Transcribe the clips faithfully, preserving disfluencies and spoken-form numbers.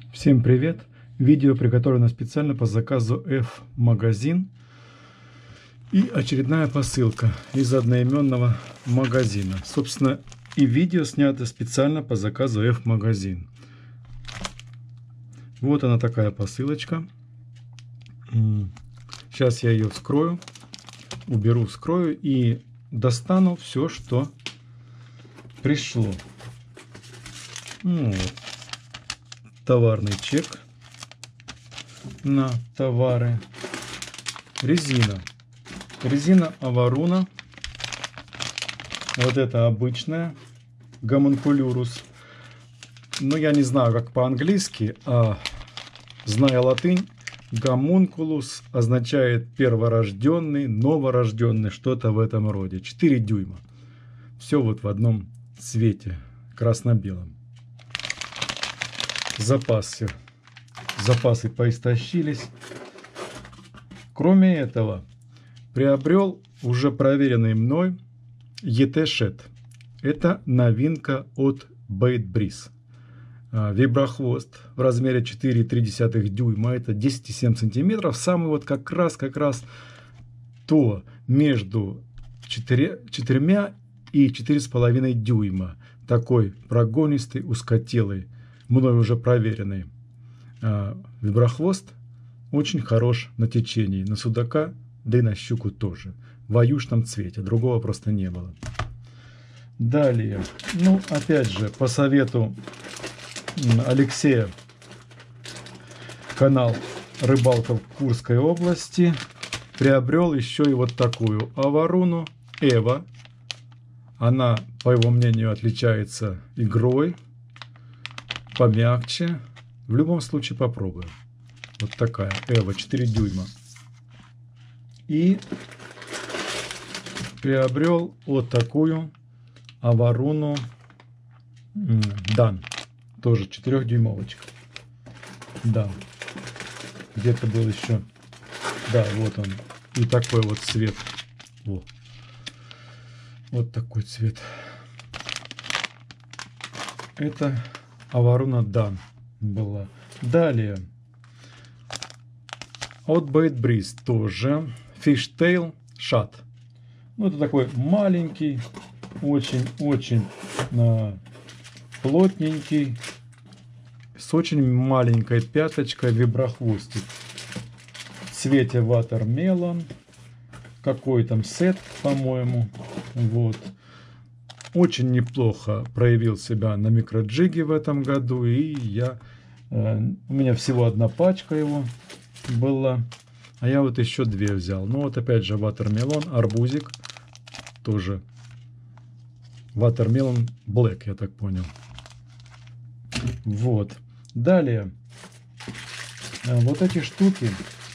Всем привет! Видео приготовлено специально по заказу F-магазин. И очередная посылка из одноименного магазина. Собственно, и видео снято специально по заказу F-магазин. Вот она такая посылочка. Сейчас я ее вскрою. Уберу, вскрою и достану все, что пришло. Ну, вот. Товарный чек на товары. Резина. Резина Аваруна. Вот это обычная. Гомункулюрус. Но я не знаю, как по-английски, а зная латынь, гомункулус означает перворожденный, новорожденный, что-то в этом роде. четыре дюйма. Все вот в одном цвете, красно-белом. Запас все. Запасы поистощились. Кроме этого, приобрел уже проверенный мной и ти-шет. Это новинка от Bait Breeze. Виброхвост в размере четыре и три десятых дюйма. Это десять и семь сантиметров. Самый вот как раз, как раз то между четырьмя и четыре с половиной дюйма. Такой прогонистый, узкотелый, мной уже проверенный а, виброхвост. Очень хорош на течении, на судака, да и на щуку тоже. В аюшном цвете, другого просто не было. Далее, ну опять же, по совету Алексея, канал «Рыбалка в Курской области», приобрел еще и вот такую Аваруну Эва. Она, по его мнению, отличается игрой, помягче. В любом случае попробую. Вот такая Эва, четыре дюйма. И приобрел вот такую Аваруну Дан. Тоже четырёхдюймовочка. Да. Где-то был еще. Да, вот он. И такой вот цвет. Во. Вот такой цвет. Это Аваруна Дан была. Далее. От Bait Breeze тоже. Fishtail Shad. Ну, это такой маленький, очень-очень а, плотненький, с очень маленькой пяточкой виброхвостик. В цвете Watermelon. Какой там сет, по-моему. Вот. Очень неплохо проявил себя на микроджиге в этом году. И я... Э, у меня всего одна пачка его была. А я вот еще две взял. Ну вот опять же Watermelon, арбузик. Тоже Watermelon Black, я так понял. Вот. Далее. Вот эти штуки.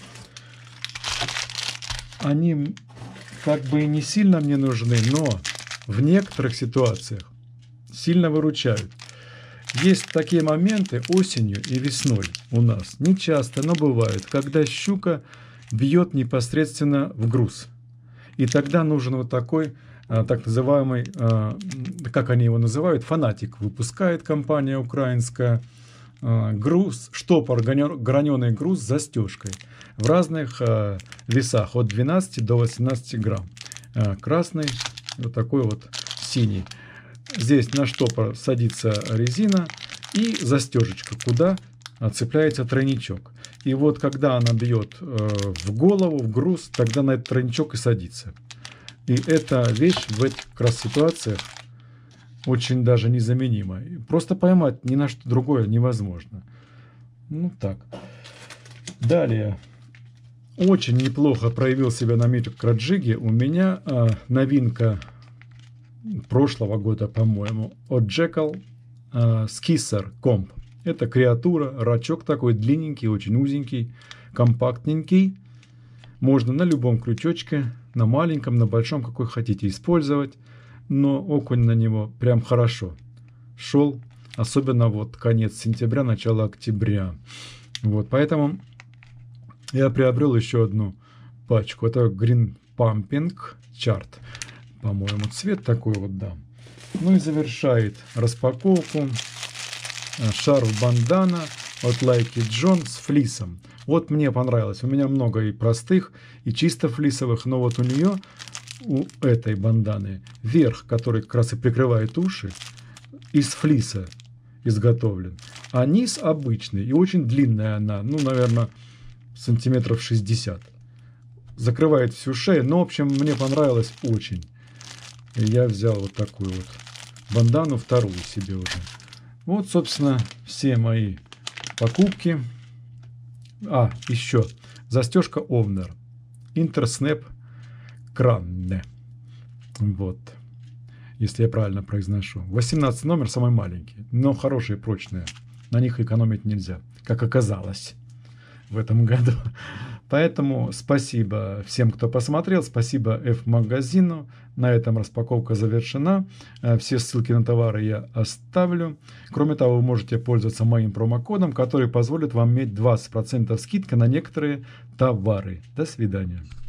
Они как бы и не сильно мне нужны, но в некоторых ситуациях сильно выручают. Есть такие моменты осенью и весной у нас. Не часто, но бывает, когда щука бьет непосредственно в груз. И тогда нужен вот такой, так называемый, как они его называют, фанатик. Выпускает компания украинская. Груз, штопор, граненый груз с застежкой. В разных э, весах от двенадцати до восемнадцати грамм. Э, красный, вот такой вот синий. Здесь на штопор садится резина и застежечка, куда цепляется тройничок. И вот когда она бьет э, в голову, в груз, тогда на этот тройничок и садится. И эта вещь в этих как раз ситуациях очень даже незаменима. Просто поймать ни на что другое невозможно. Ну так. Далее. Очень неплохо проявил себя на микроджиге. У меня э, новинка прошлого года, по-моему, от Jekyll э, Skisser Comp. Это креатура, рачок такой длинненький, очень узенький, компактненький. Можно на любом крючочке, на маленьком, на большом, какой хотите использовать. Но окунь на него прям хорошо шел. Особенно вот конец сентября, начало октября. Вот, поэтому я приобрел еще одну пачку. Это Green Pumping Chart. По-моему, цвет такой вот, да. Ну и завершает распаковку шарф бандана от Лайки Джон с флисом. Вот мне понравилось. У меня много и простых, и чисто флисовых, но вот у нее, у этой банданы, верх, который как раз и прикрывает уши, из флиса изготовлен. А низ обычный, и очень длинная она, ну, наверное, сантиметров шестьдесят. Закрывает всю шею, но, в общем, мне понравилось очень. И я взял вот такую вот бандану, вторую себе уже. Вот, собственно, все мои покупки. А, еще застежка Овнер. Интерснеп Кранне. Вот. Если я правильно произношу. восемнадцатый номер, самый маленький. Но хорошие, прочные. На них экономить нельзя, как оказалось в этом году. Поэтому спасибо всем, кто посмотрел. Спасибо F-магазину. На этом распаковка завершена. Все ссылки на товары я оставлю. Кроме того, вы можете пользоваться моим промокодом, который позволит вам иметь двадцать процентов скидка на некоторые товары. До свидания.